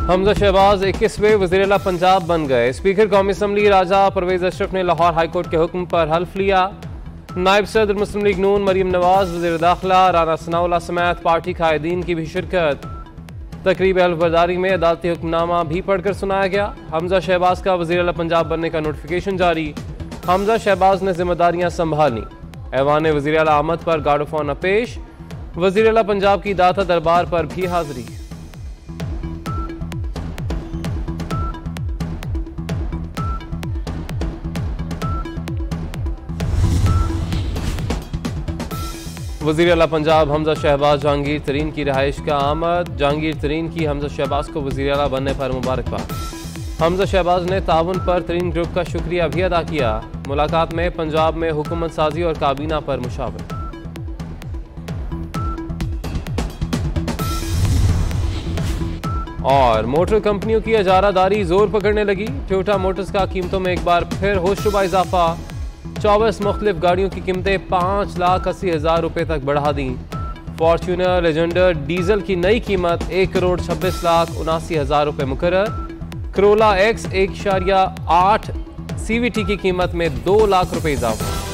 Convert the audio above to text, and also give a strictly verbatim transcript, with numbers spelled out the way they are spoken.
हमजा शहबाज इक्कीसवें वज़ीर-ए-आला पंजाब बन गए। स्पीकर कौमी असम्बली राजा परवेज अशरफ ने लाहौर हाईकोर्ट के हुक्म पर हल्फ लिया। नायब सदर मुस्लिम लीग नून मरीम नवाज, वज़ीर दाखिला राना सनाउल्लाह समेत पार्टी कायदीन की भी शिरकत। तकरीब अहलबरदारी में अदालती हुक्मनामा भी पढ़कर सुनाया गया। हमजा शहबाज का वज़ीर-ए-आला पंजाब बनने का नोटिफिकेशन जारी। हमजा शहबाज ने जिम्मेदारियां संभाली। ऐवान वज़ीर-ए-आला आमद पर गार्ड ऑफ ऑनर पेश। वज़ीर-ए-आला पंजाब की दाता दरबार पर भी हाजिरी। वज़ीर-ए-आला पंजाब हमजा शहबाज जहांगीर तरीन की रिहाइश का आमद। जहांगीर तरीन की हमजा शहबाज को वज़ीर-ए-आला बनने पर मुबारकबाद। हमजा शहबाज ने ताउन पर तरीन ग्रुप का शुक्रिया भी अदा किया। मुलाकात में पंजाब में हुकूमत साजी और काबीना पर मुशावरत। और मोटर कंपनियों की इजारादारी जोर पकड़ने लगी। टोयोटा मोटर्स का कीमतों में एक बार फिर होशरुबा इजाफा। चौबीस मुख्तलिफ गाड़ियों की कीमतें पाँच लाख अस्सी हजार रुपये तक बढ़ा दी। फॉर्च्यूनर लेजेंडर डीजल की नई कीमत एक करोड़ छब्बीस लाख उनासी हजार रुपये मुकर्रर। करोला एक्स एक इशारिया आठ सीवीटी की कीमत में दो लाख रुपये इजाफा।